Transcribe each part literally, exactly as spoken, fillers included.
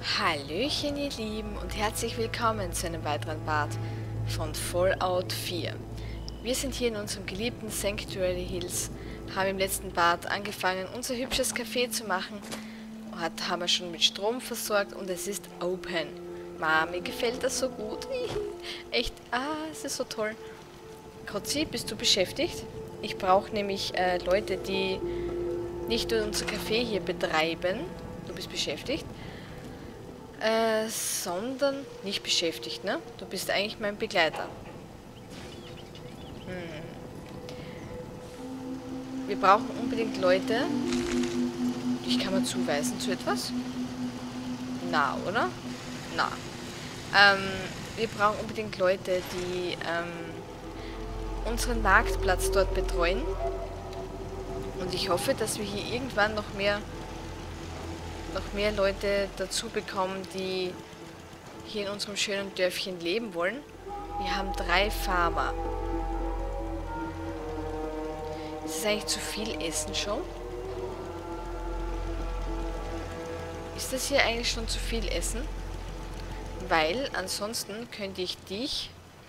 Hallöchen ihr Lieben und herzlich willkommen zu einem weiteren Part von Fallout vier. Wir sind hier in unserem geliebten Sanctuary Hills, haben im letzten Part angefangen unser hübsches Café zu machen, hat, haben wir schon mit Strom versorgt und es ist open. Mami, gefällt das so gut. Echt, ah, es ist so toll. Kotzi, bist du beschäftigt? Ich brauche nämlich äh, Leute, die nicht nur unser Café hier betreiben. Du bist beschäftigt. Äh, sondern nicht beschäftigt, ne? Du bist eigentlich mein Begleiter. Hm. Wir brauchen unbedingt Leute. Ich kann mir zuweisen zu etwas? Na, oder? Na. Ähm, wir brauchen unbedingt Leute, die ähm, unseren Marktplatz dort betreuen. Und ich hoffe, dass wir hier irgendwann noch mehr noch mehr Leute dazu bekommen, die hier in unserem schönen Dörfchen leben wollen. Wir haben drei Farmer. Ist das eigentlich zu viel Essen schon? Ist das hier eigentlich schon zu viel Essen? Weil ansonsten könnte ich dich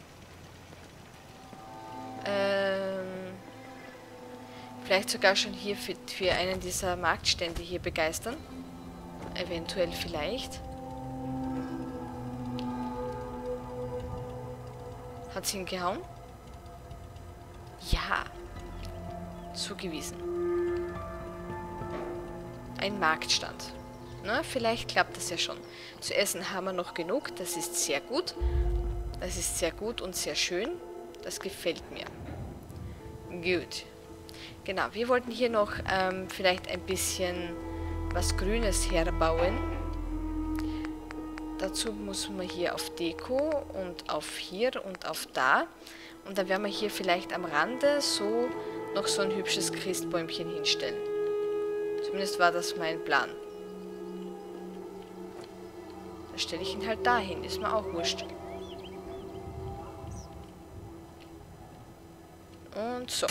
ähm, vielleicht sogar schon hier für, für einen dieser Marktstände hier begeistern. Eventuell vielleicht. Hat sie ihn gehauen? Ja. Zugewiesen. Ein Marktstand. Na, vielleicht klappt das ja schon. Zu essen haben wir noch genug. Das ist sehr gut. Das ist sehr gut und sehr schön. Das gefällt mir. Gut. Genau, wir wollten hier noch ähm, vielleicht ein bisschen was Grünes herbauen. Dazu muss man hier auf Deko und auf hier und auf da. Und dann werden wir hier vielleicht am Rande so noch so ein hübsches Christbäumchen hinstellen. Zumindest war das mein Plan. Dann stelle ich ihn halt dahin, ist mir auch wurscht. Und so.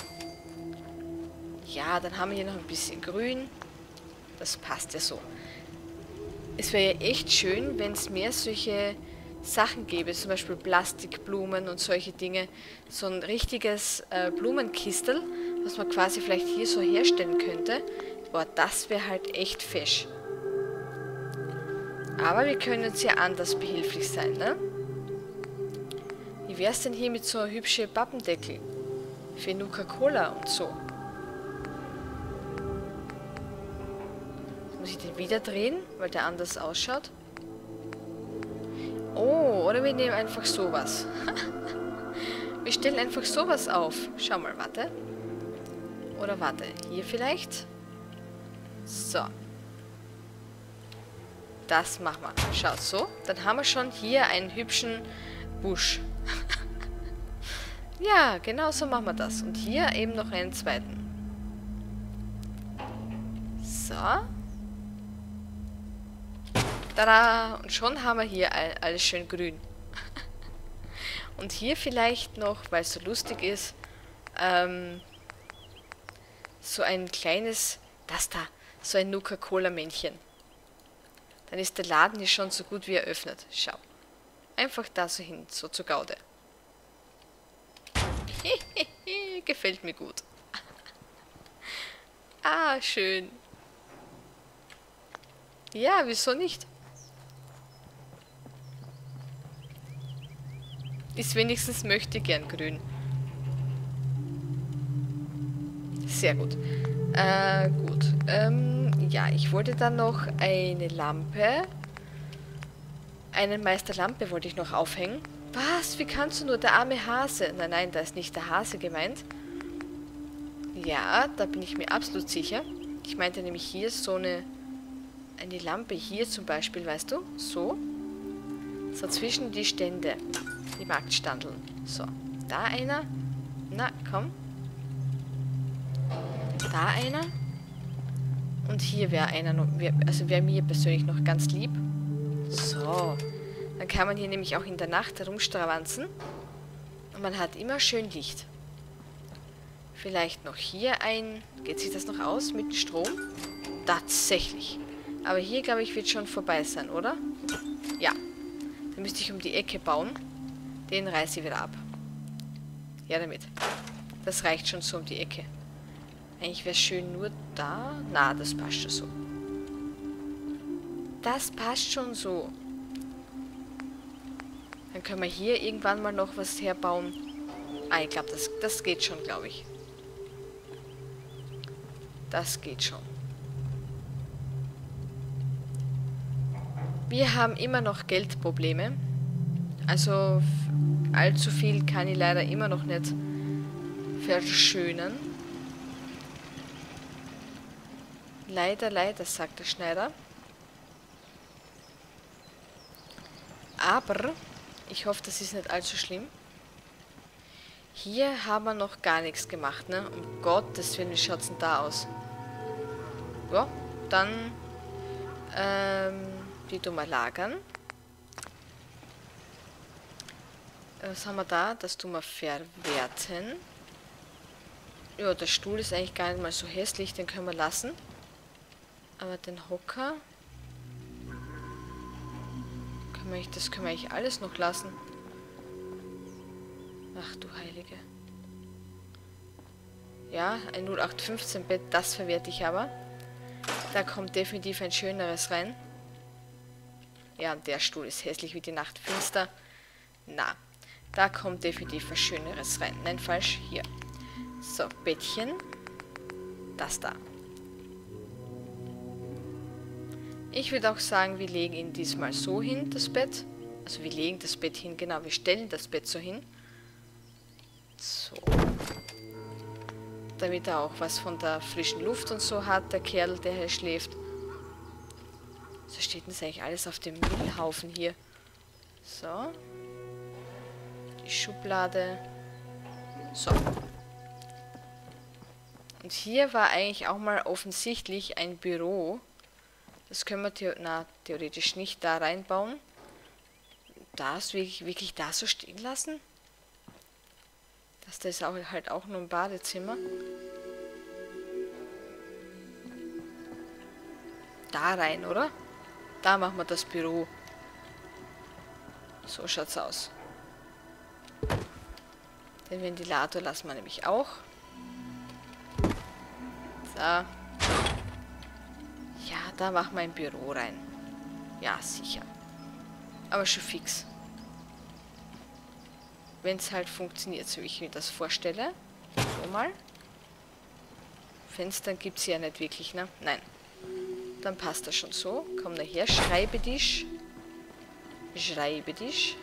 Ja, dann haben wir hier noch ein bisschen Grün. Das passt ja so. Es wäre ja echt schön, wenn es mehr solche Sachen gäbe, zum Beispiel Plastikblumen und solche Dinge. So ein richtiges äh, Blumenkistel, was man quasi vielleicht hier so herstellen könnte. Boah, das wäre halt echt fesch. Aber wir können uns ja anders behilflich sein, ne? Wie wäre es denn hier mit so einem hübschen Pappendeckel? Für Nuka-Cola und so. Muss ich den wieder drehen, weil der anders ausschaut? Oh, oder wir nehmen einfach sowas. Wir stellen einfach sowas auf. Schau mal, warte. Oder warte, hier vielleicht? So. Das machen wir. Schaut so. Dann haben wir schon hier einen hübschen Busch. Ja, genau so machen wir das. Und hier eben noch einen zweiten. So. Tada! Und schon haben wir hier alles schön grün. Und hier vielleicht noch, weil es so lustig ist, ähm, so ein kleines, das da, so ein Nuka-Cola-Männchen. Dann ist der Laden hier schon so gut wie eröffnet. Schau. Einfach da so hin, so zur Gaude. Gefällt mir gut. Ah, schön. Ja, wieso nicht? Ist wenigstens möchte gern grün. Sehr gut. Äh, gut. Ähm, ja, ich wollte dann noch eine Lampe. Einen Meister Lampe wollte ich noch aufhängen. Was? Wie kannst du nur? Der arme Hase. Nein, nein, da ist nicht der Hase gemeint. Ja, da bin ich mir absolut sicher. Ich meinte nämlich hier so eine... Eine Lampe hier zum Beispiel, weißt du? So. So zwischen die Stände. Die Marktstandeln. So. Da einer. Na, komm. Da einer. Und hier wäre einer noch. Also wäre mir persönlich noch ganz lieb. So. Dann kann man hier nämlich auch in der Nacht herumstravanzen. Und man hat immer schön Licht. Vielleicht noch hier ein... Geht sich das noch aus mit dem Strom? Tatsächlich. Aber hier, glaube ich, wird schon vorbei sein, oder? Ja. Dann müsste ich um die Ecke bauen. Den reiße ich wieder ab. Ja, damit. Das reicht schon so um die Ecke. Eigentlich wäre es schön nur da. Na, das passt schon so. Das passt schon so. Dann können wir hier irgendwann mal noch was herbauen. Ah, ich glaube, das, das geht schon, glaube ich. Das geht schon. Wir haben immer noch Geldprobleme. Also allzu viel kann ich leider immer noch nicht verschönern. Leider, leider, sagt der Schneider. Aber ich hoffe, das ist nicht allzu schlimm. Hier haben wir noch gar nichts gemacht, ne? Um Gottes Willen, wie schaut es denn da aus? Ja, dann ähm, die tun wir lagern. Was haben wir da? Das tun wir verwerten. Ja, der Stuhl ist eigentlich gar nicht mal so hässlich, den können wir lassen. Aber den Hocker... Können wir, das können wir eigentlich alles noch lassen. Ach du Heilige. Ja, ein null acht fünfzehn Bett, das verwerte ich aber. Da kommt definitiv ein schöneres rein. Ja, der Stuhl ist hässlich wie die Nacht finster. Na, da kommt definitiv was Schöneres rein. Nein, falsch, hier. So, Bettchen. Das da. Ich würde auch sagen, wir legen ihn diesmal so hin, das Bett. Also wir legen das Bett hin, genau, wir stellen das Bett so hin. So. Damit er auch was von der frischen Luft und so hat, der Kerl, der hier schläft. So steht das eigentlich alles auf dem Müllhaufen hier. So. Die Schublade. So. Und hier war eigentlich auch mal offensichtlich ein Büro. Das können wir the na, theoretisch nicht da reinbauen. Das wirklich, wirklich da so stehen lassen? Das da ist auch, halt auch nur ein Badezimmer. Da rein, oder? Da machen wir das Büro. So schaut's aus. Den Ventilator lassen wir nämlich auch. So. Ja, da machen wir ein Büro rein. Ja, sicher. Aber schon fix. Wenn es halt funktioniert, so wie ich mir das vorstelle. So mal. Fenstern gibt es ja nicht wirklich, ne? Nein. Dann passt das schon so. Komm daher, schreibe dich. Schreibe dich.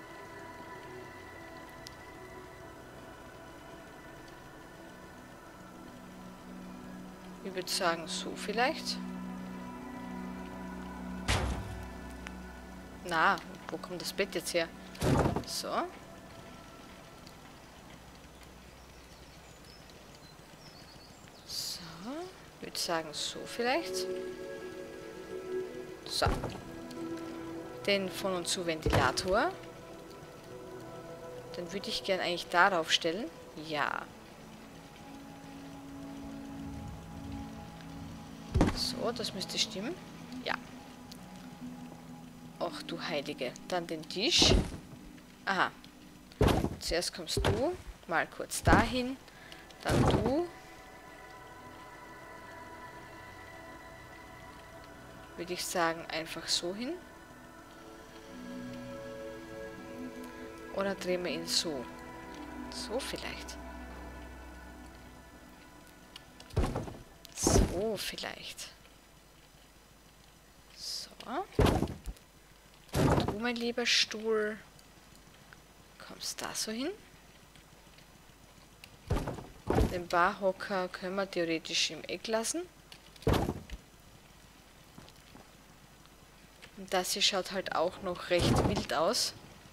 Ich würde sagen, so vielleicht. Na, wo kommt das Bett jetzt her? So. So. Ich würde sagen, so vielleicht. So. Den von und zu Ventilator. Den würde ich gern eigentlich darauf stellen. Ja. So, das müsste stimmen. Ja. Ach du Heilige. Dann den Tisch. Aha. Zuerst kommst du mal kurz dahin. Dann du. Würde ich sagen, einfach so hin. Oder drehen wir ihn so. So vielleicht. So vielleicht. So. Du, mein lieber Stuhl. Kommst da so hin. Den Barhocker können wir theoretisch im Eck lassen. Und das hier schaut halt auch noch recht wild aus.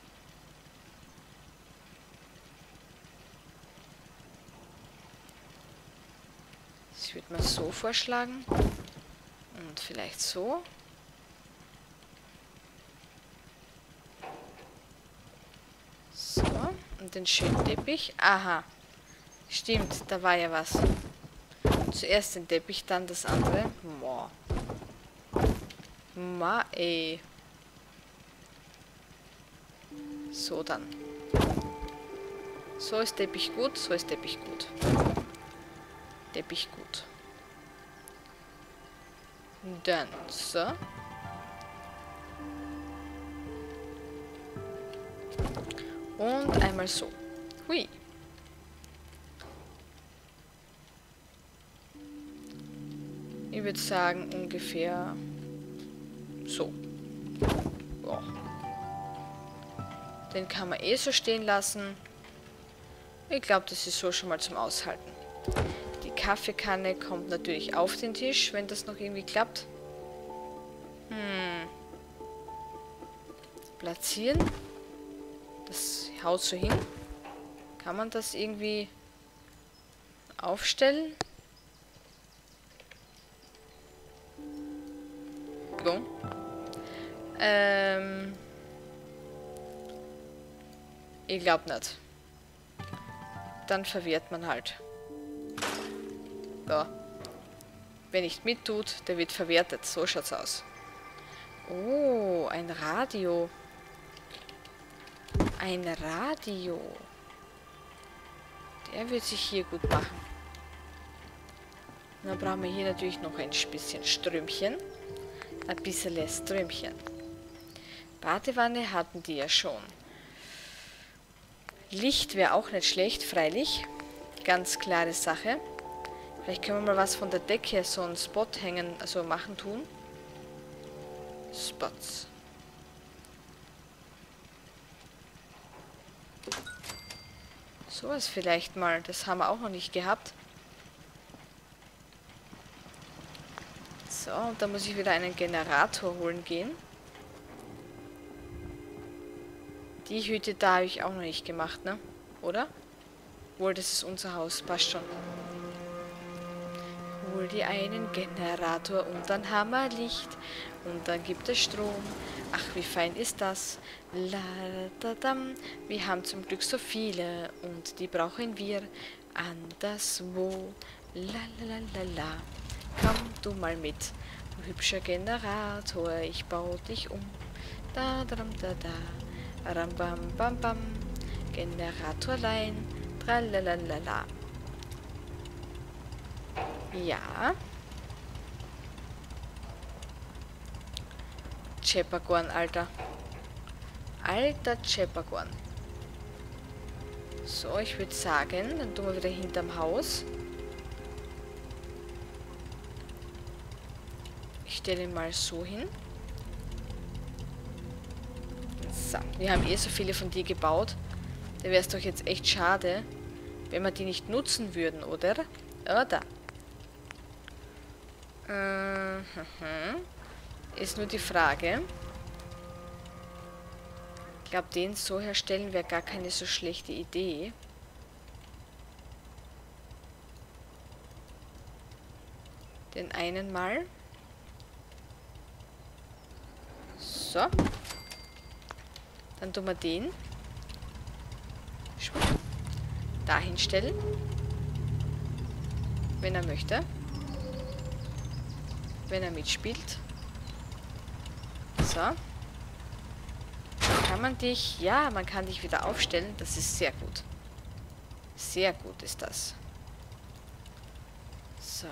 Ich würde mal so vorschlagen. Und vielleicht so. So. Und den schönen Teppich. Aha. Stimmt, da war ja was. Zuerst den Teppich, dann das andere. Boah. Ma, ey. So dann. So ist Teppich gut, so ist Teppich gut. Teppich gut. Dann so. Und einmal so. Hui. Ich würde sagen ungefähr so. Ja. Den kann man eh so stehen lassen. Ich glaube, das ist so schon mal zum Aushalten. Die Kaffeekanne kommt natürlich auf den Tisch, wenn das noch irgendwie klappt. Hm. Platzieren. Das haut so hin. Kann man das irgendwie aufstellen? So. Ähm. Ich glaube nicht. Dann verwirrt man halt. Ja. Wer nicht mittut, der wird verwertet. So schaut's aus. Oh, ein Radio. Ein Radio. Der wird sich hier gut machen. Dann brauchen wir hier natürlich noch ein bisschen Strömchen. Ein bisschen Strömchen. Badewanne hatten die ja schon. Licht wäre auch nicht schlecht, freilich. Ganz klare Sache. Vielleicht können wir mal was von der Decke, so einen Spot hängen, also machen tun. Spots. Sowas vielleicht mal, das haben wir auch noch nicht gehabt. So, und da muss ich wieder einen Generator holen gehen. Die Hütte da habe ich auch noch nicht gemacht, ne? Oder? Wohl, das ist unser Haus, passt schon. Hol dir einen Generator und dann haben wir Licht. Und dann gibt es Strom. Ach, wie fein ist das? La, da, dam. Wir haben zum Glück so viele und die brauchen wir anderswo. La, la, la, la, la. Komm du mal mit, du hübscher Generator, ich baue dich um. Da, da, da, da. Ram, bam, bam, bam. Generatorlein. Tralalala. Ja. Chepagorn, Alter. Alter Chepagorn. So, ich würde sagen, dann tun wir wieder hinterm Haus. Ich stelle ihn mal so hin. So, wir haben eh so viele von dir gebaut. Da wäre es doch jetzt echt schade, wenn wir die nicht nutzen würden, oder? Oder? Mhm. Ist nur die Frage. Ich glaube, den so herstellen wäre gar keine so schlechte Idee. Den einen mal. So. Dann tun wir den dahin stellen, wenn er möchte, wenn er mitspielt. So. Kann man dich, ja, man kann dich wieder aufstellen, das ist sehr gut. Sehr gut ist das. So.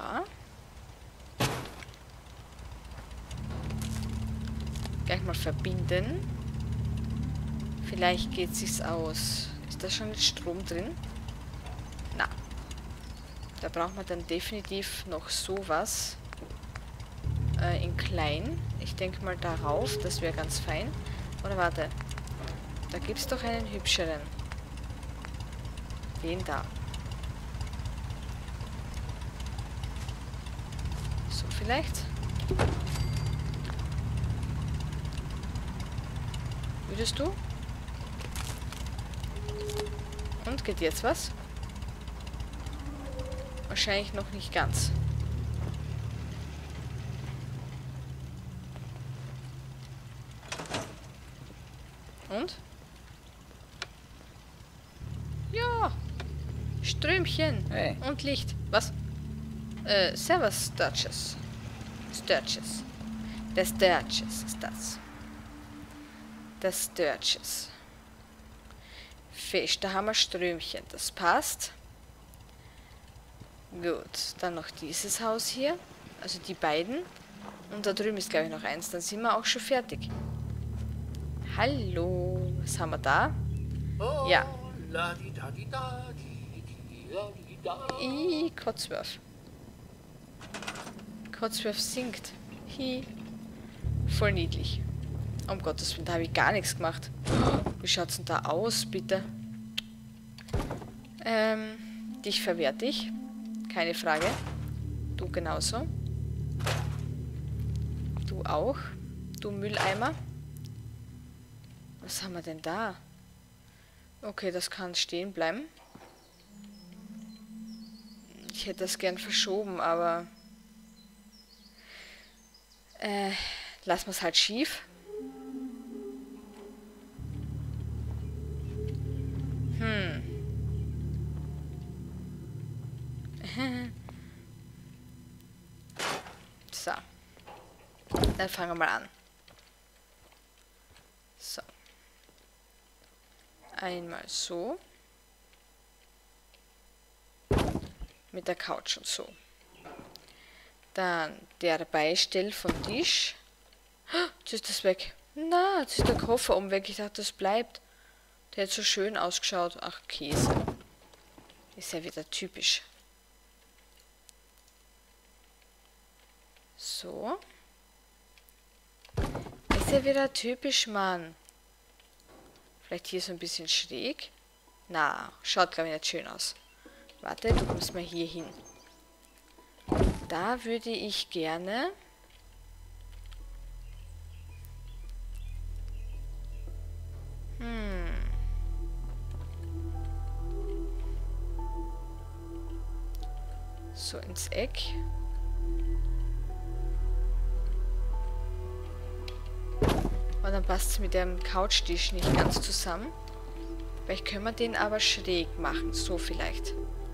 Gleich mal verbinden. Vielleicht geht es sich aus. Ist da schon jetzt Strom drin? Na. Da braucht man dann definitiv noch sowas. Äh, in klein. Ich denke mal darauf. Das wäre ganz fein. Oder warte. Da gibt es doch einen hübscheren. Den da. So vielleicht. Würdest du? Und geht jetzt was? Wahrscheinlich noch nicht ganz. Und? Ja! Strömchen! Hey. Und Licht. Was? Äh, Servus, Sturges. Sturges. Der Sturges ist das. Der Sturges. Fisch, da haben wir Strömchen. Das passt. Gut, dann noch dieses Haus hier. Also die beiden. Und da drüben ist, glaube ich, noch eins. Dann sind wir auch schon fertig. Hallo. Was haben wir da? Ja. Ih, Kotzwerf. Kotzwerf singt. Hi. Voll niedlich. Um Gottes Willen, da habe ich gar nichts gemacht. Wie schaut's denn da aus, bitte? Ähm, dich verwerte ich. Keine Frage. Du genauso. Du auch. Du Mülleimer. Was haben wir denn da? Okay, das kann stehen bleiben. Ich hätte das gern verschoben, aber... Äh, lassen wir es halt schief. Hm. So. Dann fangen wir mal an. So. Einmal so. Mit der Couch und so. Dann der Beistell vom Tisch. Jetzt ist das weg. Na, jetzt ist der Koffer um weg. Ich dachte, das bleibt. Der hat so schön ausgeschaut. Ach, Käse. Ist ja wieder typisch. So. Ist ja wieder typisch, Mann. Vielleicht hier so ein bisschen schräg. Na, schaut, glaube ich, nicht schön aus. Warte, du kommst mal hier hin. Da würde ich gerne... Hm... So ins Eck. Und dann passt es mit dem Couchtisch nicht ganz zusammen. Vielleicht können wir den aber schräg machen. So vielleicht.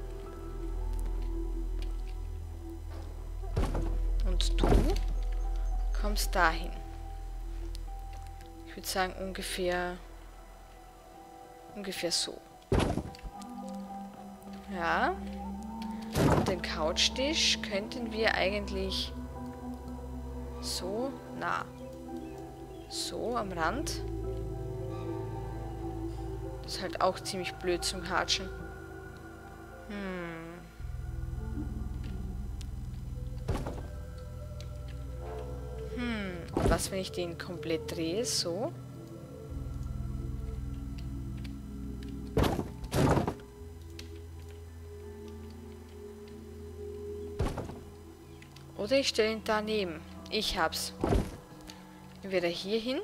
Und du kommst dahin. Ich würde sagen ungefähr... Ungefähr so. Ja. Und den Couchtisch könnten wir eigentlich so nah. So am Rand. Das ist halt auch ziemlich blöd zum Hatschen. Hm. Hm. Und was, wenn ich den komplett drehe? So. Oder ich stelle ihn daneben. Ich hab's. Entweder hier hin.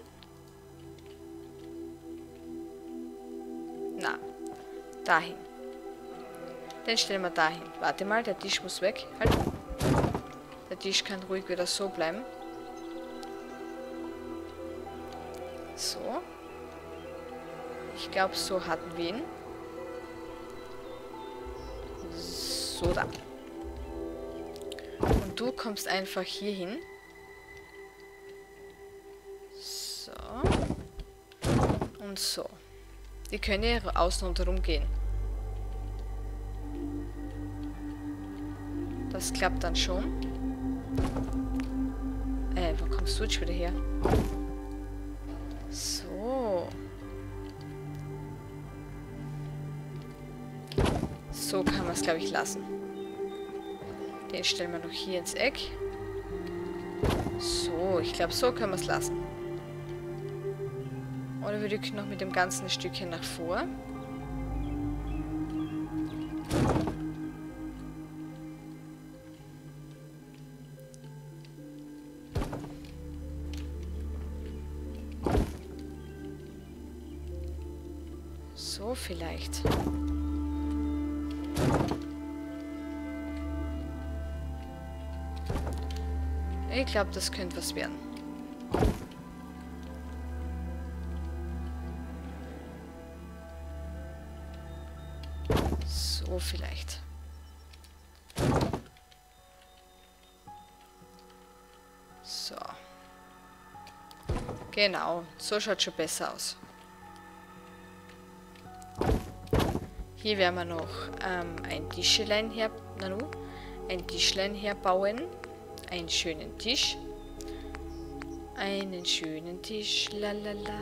Na, dahin. Den stellen wir dahin. Warte mal, der Tisch muss weg. Halt. Der Tisch kann ruhig wieder so bleiben. So. Ich glaube, so hatten wir ihn. So da. Und du kommst einfach hier hin. So. Und so. Die können ja außen und herum gehen. Das klappt dann schon. Äh, wo kommst du jetzt wieder her? So. So kann man es, glaube ich, lassen. Den stellen wir noch hier ins Eck. So, ich glaube, so können wir es lassen. Oder wir rücken noch mit dem ganzen Stückchen nach vor. So vielleicht. Ich glaube, das könnte was werden. So vielleicht. So. Genau, so schaut schon besser aus. Hier werden wir noch ähm, ein Tischlein her, nanu, ein Tischlein herbauen. Einen schönen Tisch. Einen schönen Tisch. Lalala.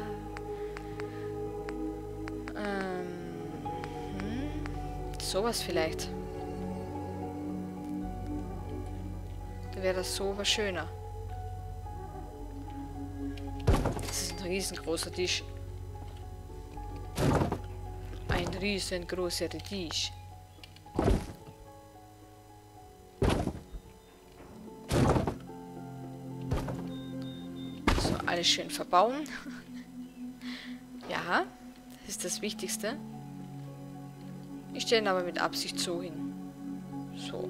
Ähm, hm, sowas vielleicht. Da wäre das so was schöner. Das ist ein riesengroßer Tisch. Ein riesengroßer Tisch. So, alles schön verbauen. Ja, das ist das Wichtigste. Ich stelle ihn aber mit Absicht so hin. So.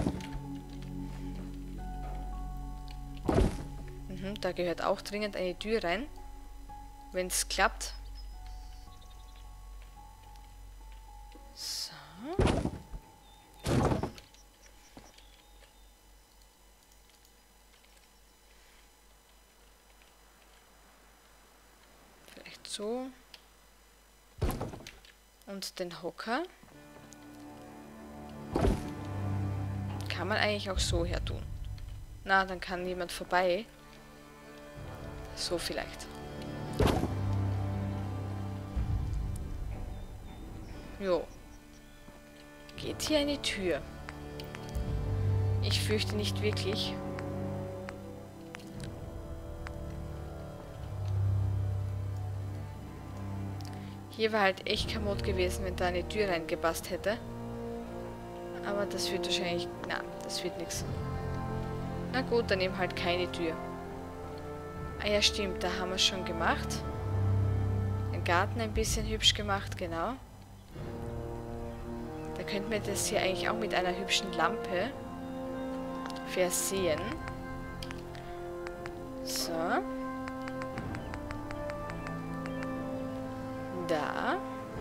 Mhm, da gehört auch dringend eine Tür rein. Wenn es klappt. So. Vielleicht so. Und den Hocker kann man eigentlich auch so her tun. Na, dann kann jemand vorbei. So vielleicht. Jo. Geht hier eine Tür? Ich fürchte nicht wirklich. Hier war halt echt kommod gewesen, wenn da eine Tür reingepasst hätte. Aber das wird wahrscheinlich... Na, das wird nichts. Na gut, dann eben halt keine Tür. Ah ja, stimmt, da haben wir es schon gemacht. Den Garten ein bisschen hübsch gemacht, genau. Da könnten wir das hier eigentlich auch mit einer hübschen Lampe versehen. So. Da.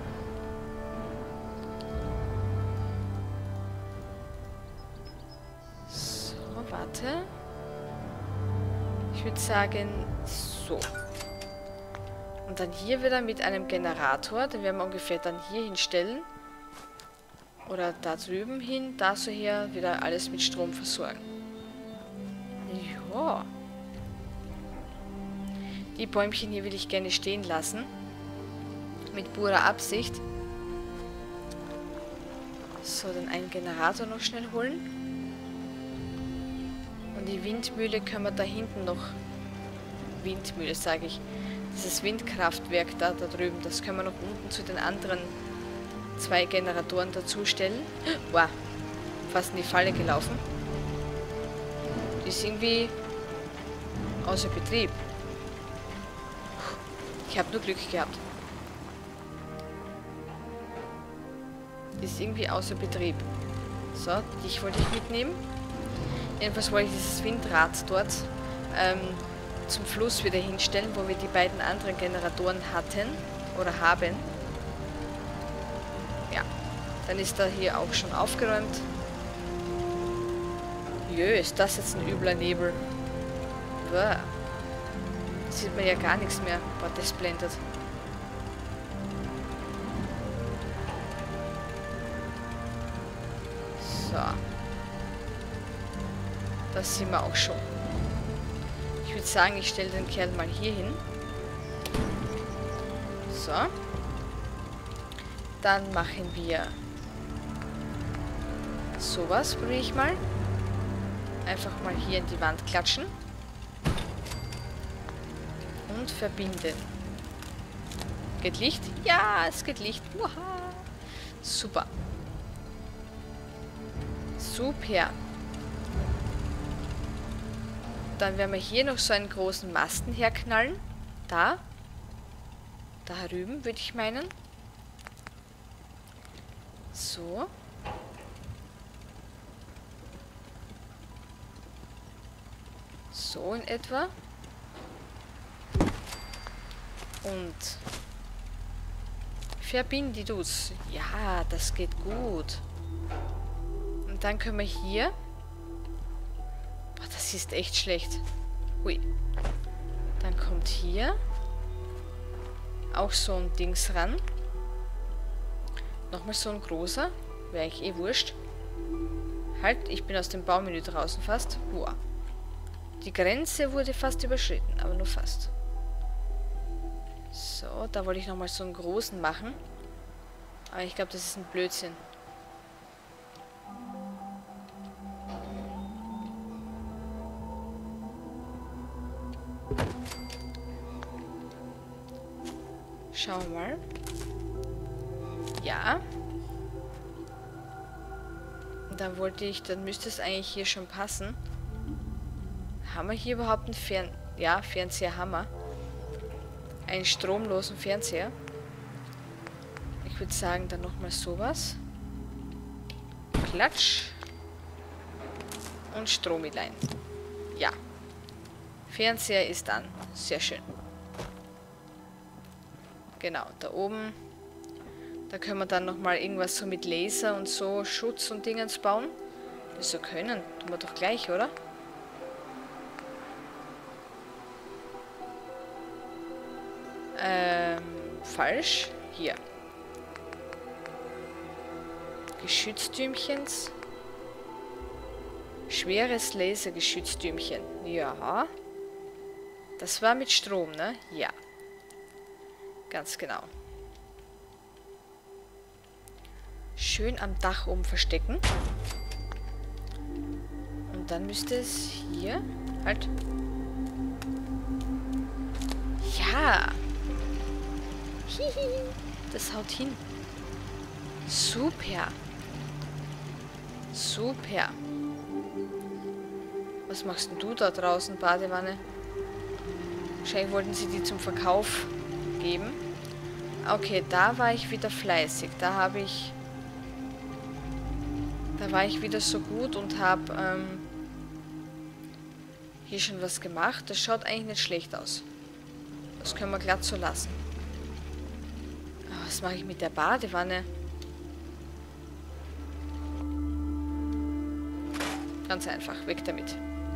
So, warte. Ich würde sagen, so. Und dann hier wieder mit einem Generator. Den werden wir ungefähr dann hier hinstellen. Oder da drüben hin, da so her, wieder alles mit Strom versorgen. Ja. Die Bäumchen hier will ich gerne stehen lassen. Mit purer Absicht. So, dann einen Generator noch schnell holen. Und die Windmühle können wir da hinten noch... Windmühle, sage ich. Dieses Windkraftwerk da, da drüben, das können wir noch unten zu den anderen zwei Generatoren dazustellen. Wow, fast in die Falle gelaufen. Die ist irgendwie außer Betrieb. Ich habe nur Glück gehabt. Die ist irgendwie außer Betrieb. So, dich wollte ich mitnehmen. Jedenfalls wollte ich dieses Windrad dort ähm, zum Fluss wieder hinstellen, wo wir die beiden anderen Generatoren hatten oder haben. Ja, dann ist da hier auch schon aufgeräumt. Jö, ist das jetzt ein übler Nebel. Boah. Da sieht man ja gar nichts mehr. Boah, das blendet. So. Das sehen wir auch schon. Ich würde sagen, ich stelle den Kerl mal hier hin. So. Dann machen wir sowas, probiere ich mal. Einfach mal hier in die Wand klatschen. Und verbinden. Geht Licht? Ja, es geht Licht. Uha. Super. Super. Dann werden wir hier noch so einen großen Masten herknallen. Da. Da drüben, würde ich meinen. So. So in etwa. Und verbinde du's. Ja, das geht gut. Und dann können wir hier... Boah, das ist echt schlecht. Hui. Dann kommt hier auch so ein Dings ran. Nochmal so ein großer. Wäre eigentlich eh wurscht. Halt, ich bin aus dem Baumenü draußen fast. Boah. Die Grenze wurde fast überschritten, aber nur fast. So, da wollte ich nochmal so einen großen machen. Aber ich glaube, das ist ein Blödsinn. Schauen wir mal. Ja. Und dann wollte ich, dann müsste es eigentlich hier schon passen. Haben wir hier überhaupt einen Fern... Ja, Fernseher haben wir. Einen stromlosen Fernseher. Ich würde sagen, dann nochmal sowas. Klatsch. Und Stromilein. Ja. Fernseher ist an. Sehr schön. Genau, da oben. Da können wir dann nochmal irgendwas so mit Laser und so Schutz und Dingens bauen. Wieso können? Tun wir doch gleich, oder? Ähm, falsch. Hier. Geschütztürmchens. Schweres Lasergeschütztürmchen. Ja. Das war mit Strom, ne? Ja. Ganz genau. Schön am Dach oben verstecken. Und dann müsste es hier halt... Ja. Hihi. Das haut hin. Super. Super. Was machst denn du da draußen, Badewanne? Wahrscheinlich wollten sie die zum Verkauf geben. Okay, da war ich wieder fleißig. Da habe ich... Da war ich wieder so gut und habe ähm, hier schon was gemacht. Das schaut eigentlich nicht schlecht aus. Das können wir glatt so lassen. Aber was mache ich mit der Badewanne? Ganz einfach, weg damit.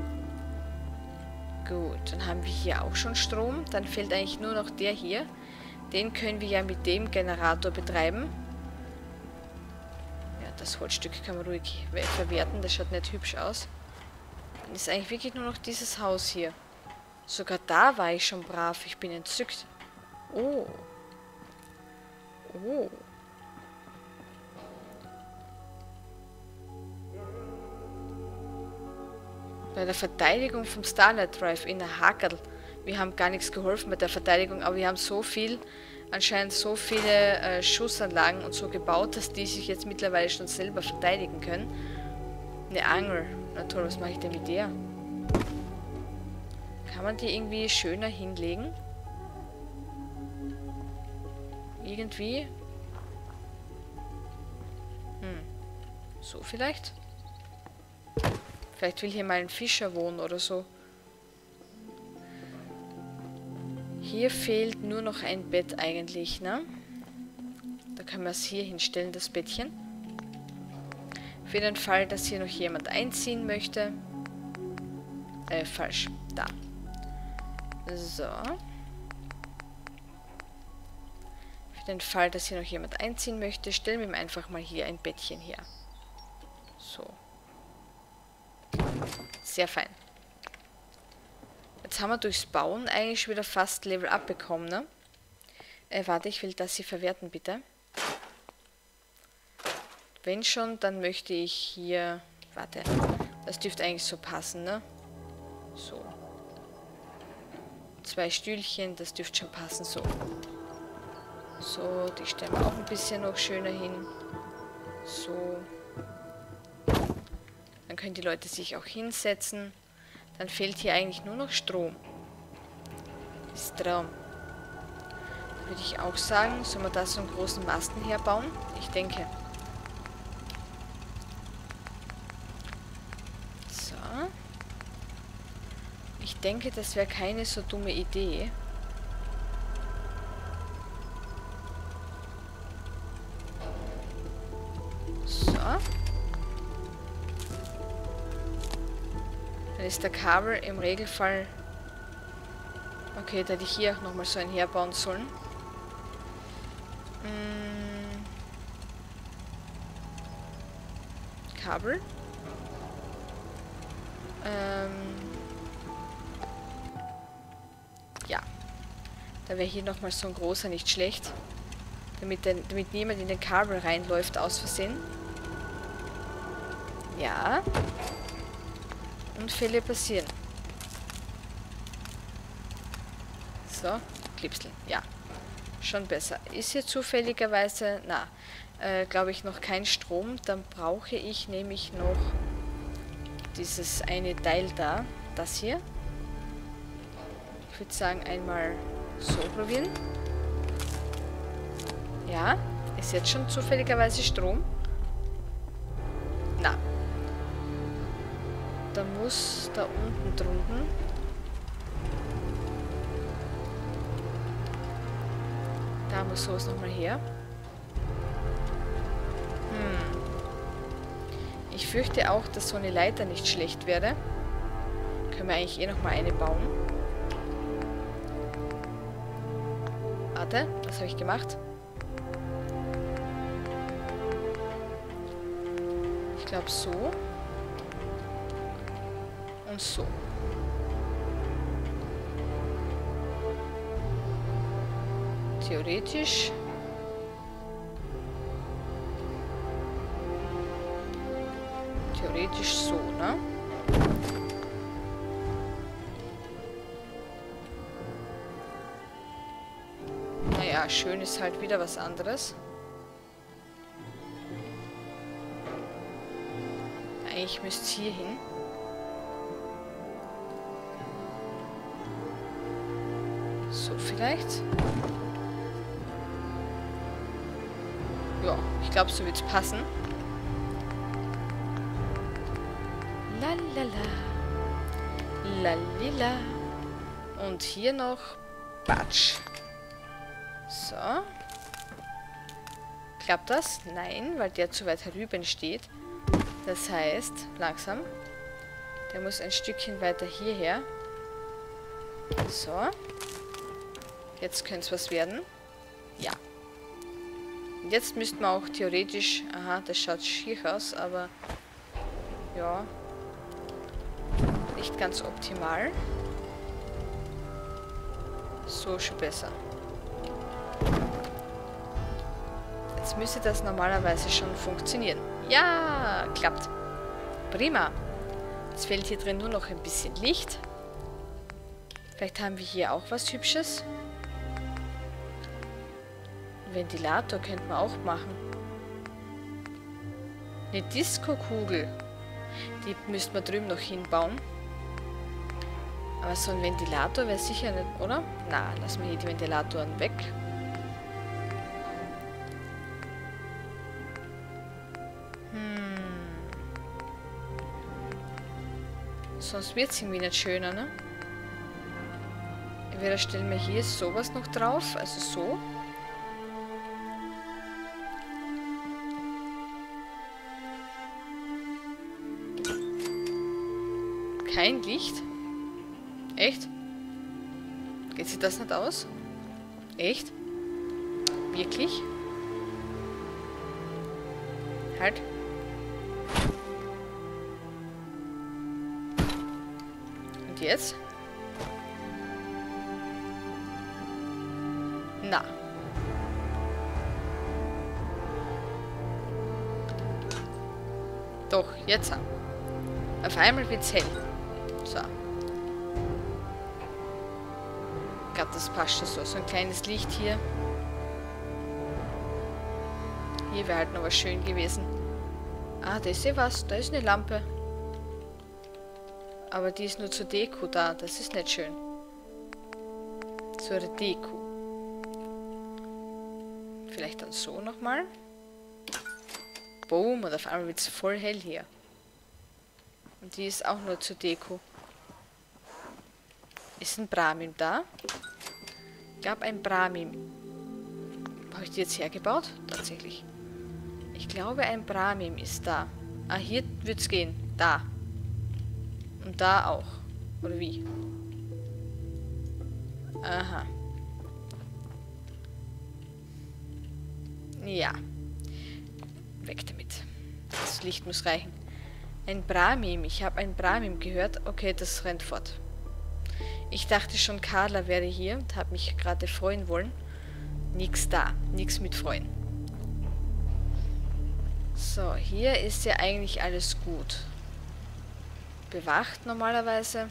Gut, dann haben wir hier auch schon Strom. Dann fehlt eigentlich nur noch der hier. Den können wir ja mit dem Generator betreiben. Ja, das Holzstück kann man ruhig verwerten. Das schaut nicht hübsch aus. Dann ist eigentlich wirklich nur noch dieses Haus hier. Sogar da war ich schon brav. Ich bin entzückt. Oh. Oh. Bei der Verteidigung vom Starlight Drive in der Hakerl. Wir haben gar nichts geholfen bei der Verteidigung, aber wir haben so viel, anscheinend so viele äh, Schussanlagen und so gebaut, dass die sich jetzt mittlerweile schon selber verteidigen können. Eine Angel. Na toll, was mache ich denn mit der? Kann man die irgendwie schöner hinlegen? Irgendwie? Hm. So vielleicht? Vielleicht will hier mal ein Fischer wohnen oder so. Hier fehlt nur noch ein Bett eigentlich, ne? Da können wir es hier hinstellen, das Bettchen. Für den Fall, dass hier noch jemand einziehen möchte. Äh, falsch. Da. So. Für den Fall, dass hier noch jemand einziehen möchte, stellen wir ihm einfach mal hier ein Bettchen her. So. Sehr fein. Jetzt haben wir durchs Bauen eigentlich wieder fast Level Up bekommen, ne? Äh, warte, ich will das hier verwerten, bitte. Wenn schon, dann möchte ich hier... Warte, das dürfte eigentlich so passen, ne? So. Zwei Stühlchen, das dürfte schon passen, so. So, die stellen wir auch ein bisschen noch schöner hin. So. Dann können die Leute sich auch hinsetzen. Dann fehlt hier eigentlich nur noch Strom. Das ist Traum. Da würde ich auch sagen, sollen wir da so einen großen Masten herbauen? Ich denke. So. Ich denke, das wäre keine so dumme Idee. So. Dann ist der Kabel im Regelfall Okay, da hätte ich hier auch nochmal so ein herbauen sollen. Hm. Kabel. Ähm. Ja. Da wäre hier nochmal so ein großer nicht schlecht. Damit, der, damit niemand in den Kabel reinläuft aus Versehen. Ja. Unfälle passieren. So, Klipseln. Ja. Schon besser. Ist hier zufälligerweise, na, äh, glaube ich noch kein Strom. Dann brauche ich nämlich noch dieses eine Teil da. Das hier. Ich würde sagen, einmal so probieren. Ja, ist jetzt schon zufälligerweise Strom? Na. Da muss da unten drunten. Da muss sowas nochmal her. Hm. Ich fürchte auch, dass so eine Leiter nicht schlecht wäre. Können wir eigentlich eh nochmal eine bauen. Warte, was habe ich gemacht? Ich glaube so. Und so. Theoretisch. Theoretisch so, ne? Naja, schön ist halt wieder was anderes. Eigentlich müsste es hier hin. So vielleicht. Ja, ich glaube, so wird es passen. Lalala. Lalila. Und hier noch Batsch. So. Klappt das? Nein, weil der zu weit herüber steht. Das heißt, langsam. Der muss ein Stückchen weiter hierher. So. Jetzt könnte es was werden. Ja. Und jetzt müssten wir auch theoretisch... Aha, das schaut schier aus, aber... Ja. Nicht ganz optimal. So schon besser. Jetzt müsste das normalerweise schon funktionieren. Ja, klappt. Prima. Jetzt fehlt hier drin nur noch ein bisschen Licht. Vielleicht haben wir hier auch was Hübsches. Ein Ventilator könnten wir auch machen. Eine Disco-Kugel. Die müssten wir drüben noch hinbauen. Aber so ein Ventilator wäre sicher nicht, oder? Na, lassen wir hier die Ventilatoren weg. Hm. Sonst wird es irgendwie nicht schöner, ne? Entweder stellen wir hier sowas noch drauf, also so. Kein Licht? Echt? Geht sich das nicht aus? Echt? Wirklich? Halt. Und jetzt? Na. Doch, jetzt. Auf einmal wird's hell. So. Ich glaube, das passt schon so. So ein kleines Licht hier. Hier wäre halt noch was schön gewesen. Ah, da ist ja was. Da ist eine Lampe. Aber die ist nur zur Deko da. Das ist nicht schön. Zur Deko. Vielleicht dann so nochmal. Boom. Und auf einmal wird es voll hell hier. Und die ist auch nur zur Deko. Ist ein Brahmin da? Gab ein Brahmin. Habe ich die jetzt hergebaut? Tatsächlich. Ich glaube, ein Brahmin ist da. Ah, hier wird es gehen. Da. Und da auch. Oder wie? Aha. Ja. Weg damit. Das Licht muss reichen. Ein Brahmin. Ich habe ein Brahmin gehört. Okay, das rennt fort. Ich dachte schon, Carla wäre hier und habe mich gerade freuen wollen. Nix da. Nix mit freuen. So, hier ist ja eigentlich alles gut. Bewacht normalerweise.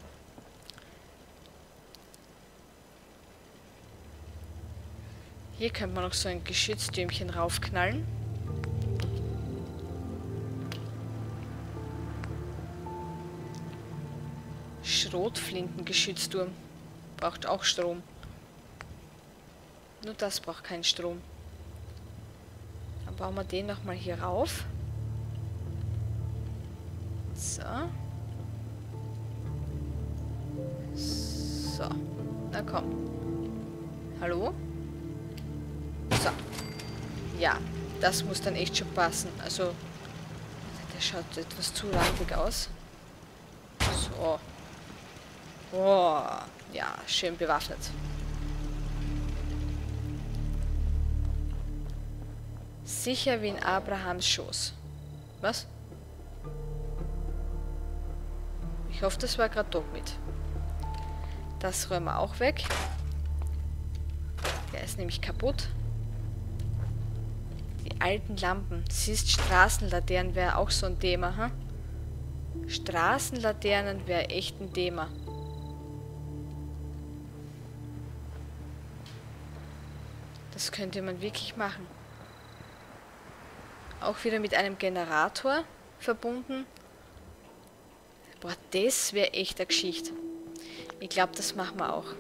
Hier könnte man noch so ein Geschütztürmchen raufknallen. Schrotflintengeschützturm. Braucht auch Strom. Nur das braucht keinen Strom. Dann bauen wir den nochmal hier rauf. So. So. Na komm. Hallo? So. Ja, das muss dann echt schon passen. Also, der schaut etwas zu randig aus. So. Oh, ja, schön bewaffnet. Sicher wie in Abrahams Schoß. Was? Ich hoffe, das war gerade Dog mit. Das räumen wir auch weg. Der ist nämlich kaputt. Die alten Lampen. Siehst, Straßenlaternen wäre auch so ein Thema, ha? Straßenlaternen wäre echt ein Thema. Das könnte man wirklich machen. Auch wieder mit einem Generator verbunden. Boah, das wäre echt eine Geschichte. Ich glaube, das machen wir auch.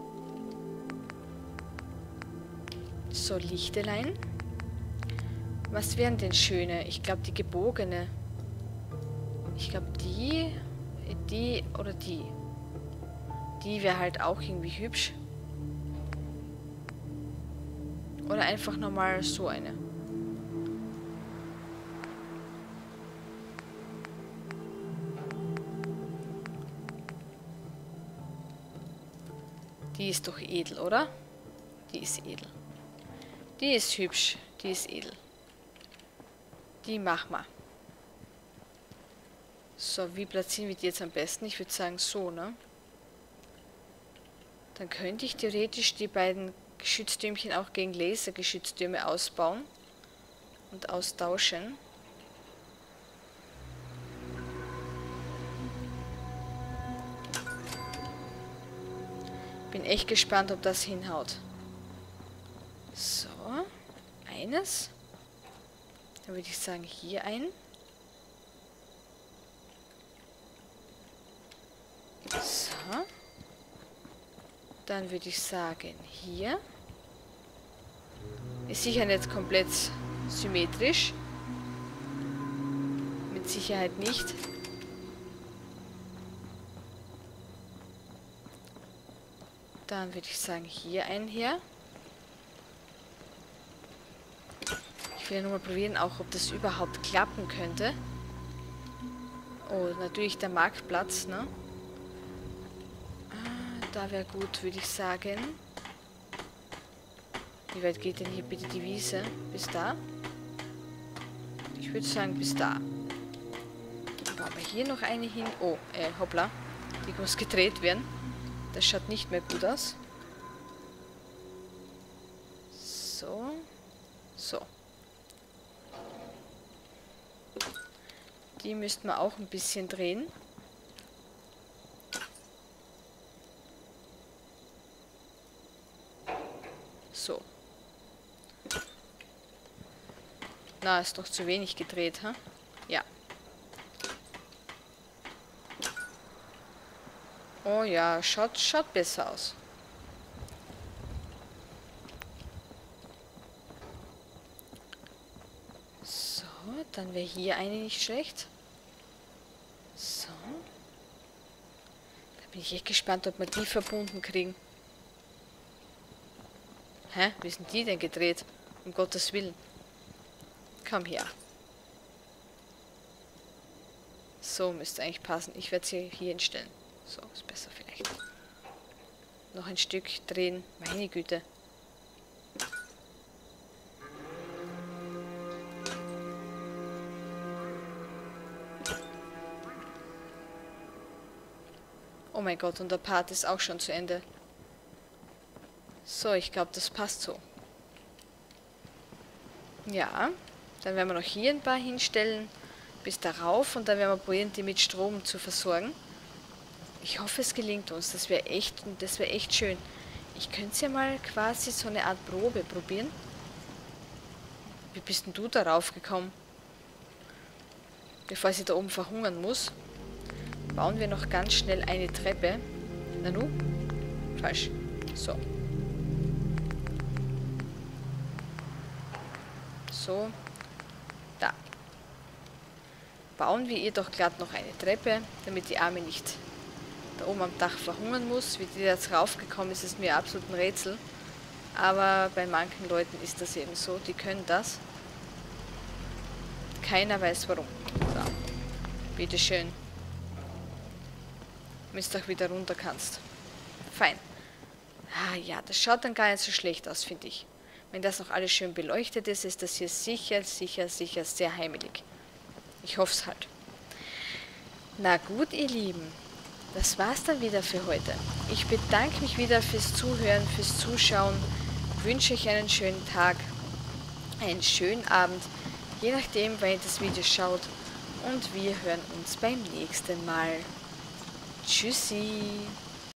So, Lichtelein. Was wären denn schöne? Ich glaube, die gebogene. Ich glaube, die, die oder die. Die wäre halt auch irgendwie hübsch. Oder einfach nochmal so eine. Die ist doch edel, oder? Die ist edel. Die ist hübsch. Die ist edel. Die machen wir. So, wie platzieren wir die jetzt am besten? Ich würde sagen so, ne? Dann könnte ich theoretisch die beiden Geschütztürmchen auch gegen Lasergeschütztürme ausbauen und austauschen. Bin echt gespannt, ob das hinhaut. So, eines. Dann würde ich sagen, hier ein. So. Dann würde ich sagen, hier. Ist sicher nicht komplett symmetrisch. Mit Sicherheit nicht. Dann würde ich sagen, hier ein her. Ich will ja nur mal probieren, auch ob das überhaupt klappen könnte. Oh, natürlich der Marktplatz, ne? Ah, da wäre gut, würde ich sagen. Wie weit geht denn hier bitte die Wiese? Bis da? Ich würde sagen, bis da. Dann bauen wir hier noch eine hin. Oh, äh, hoppla. Die muss gedreht werden. Das schaut nicht mehr gut aus. So. So. Die müssten wir auch ein bisschen drehen. So. Na, ist doch zu wenig gedreht, ha? Ja. Oh ja, schaut, schaut besser aus. So, dann wäre hier eine nicht schlecht. So. Da bin ich echt gespannt, ob wir die verbunden kriegen. Hä? Wie sind die denn gedreht? Um Gottes Willen. Komm her. So müsste eigentlich passen. Ich werde sie hier hinstellen. So, ist besser vielleicht. noch ein Stück drehen. Meine Güte. Oh mein Gott, und der Part ist auch schon zu Ende. So, ich glaube, das passt so. Ja, dann werden wir noch hier ein paar hinstellen, bis darauf, und dann werden wir probieren, die mit Strom zu versorgen. Ich hoffe, es gelingt uns. Das wäre echt, das wäre echt schön. Ich könnte ja mal quasi so eine Art Probe probieren. Wie bist denn du darauf gekommen? Bevor sie da oben verhungern muss, bauen wir noch ganz schnell eine Treppe. Nanu? Falsch. So. So. Da. Bauen wir ihr doch glatt noch eine Treppe, damit die Arme nicht da oben am Dach verhungern muss. Wie die jetzt raufgekommen ist, ist mir absolut ein Rätsel. Aber bei manchen Leuten ist das eben so. Die können das. Keiner weiß warum. So. Bitteschön. Wenn du auch wieder runter kannst. Fein. Ah ja, das schaut dann gar nicht so schlecht aus, finde ich. Wenn das noch alles schön beleuchtet ist, ist das hier sicher, sicher, sicher sehr heimelig. Ich hoffe es halt. Na gut, ihr Lieben. Das war's dann wieder für heute. Ich bedanke mich wieder fürs Zuhören, fürs Zuschauen. Wünsche euch einen schönen Tag, einen schönen Abend, je nachdem, wann ihr das Video schaut. Und wir hören uns beim nächsten Mal. Tschüssi!